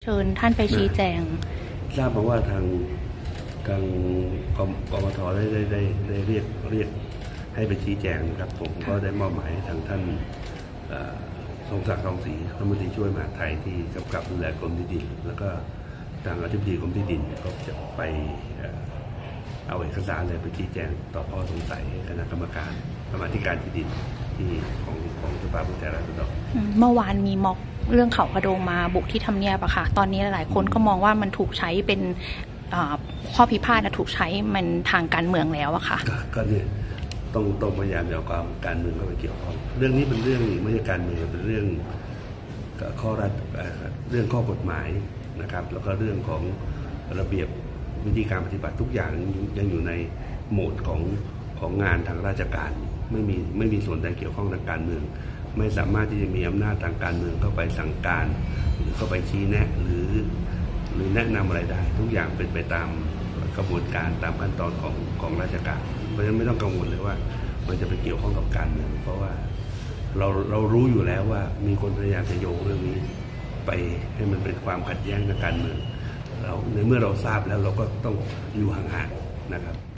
เชิญท่านไปชี้แจงทราบมาว่าทางกมทได้เรียกให้ไปชี้แจงนะครับผมก็ได้มอบหมายทางท่านทรงศักดิ์ทองศรีรัฐมนตรีช่วยมหาดไทยที่กำกับดูแลกรมที่ดินแล้วก็ทางอธิบดีกรมที่ดินก็จะไปเอาเอกสารเลยไปชี้แจงต่อข้อสงสัยคณะกรรมการที่ดินที่ของสภาผู้แทนราษฎรเมื่อวานมีม็อบเรื่องเขากระโดงมาบุกที่ทำเนียบอะค่ะตอนนี้หลายคนก็มองว่ามันถูกใช้เป็นข้อพิพาทถูกใช้มันทางการเมืองแล้วอะค่ะก็เนี่ยต้องพยายามเอาความการเมืองเข้าไปเกี่ยวข้องเรื่องนี้เป็นเรื่องไม่ใช่การเมืองเป็นเรื่องข้อกฎหมายนะครับแล้วก็เรื่องของระเบียบวิธีการปฏิบัติทุกอย่างยังอยู่ในโหมดของงานทางราชการไม่มีส่วนใดเกี่ยวข้องทางการเมืองไม่สามารถที่จะมีอำนาจทางการเมืองเข้าไปสั่งการหรือเข้าไปชี้แนะหรือแนะนำอะไรได้ทุกอย่างเป็นไปตามกระบวนการตามขั้นตอนของราชการเพราะฉะนั้นไม่ต้องกังวลเลยว่ามันจะไปเกี่ยวข้องกับการเมืองเพราะว่าเรารู้อยู่แล้วว่ามีคนพยายามจะโยงเรื่องนี้ไปให้มันเป็นความขัดแย้งทางการเมืองในเมื่อเราทราบแล้วเราก็ต้องอยู่ห่างๆนะครับ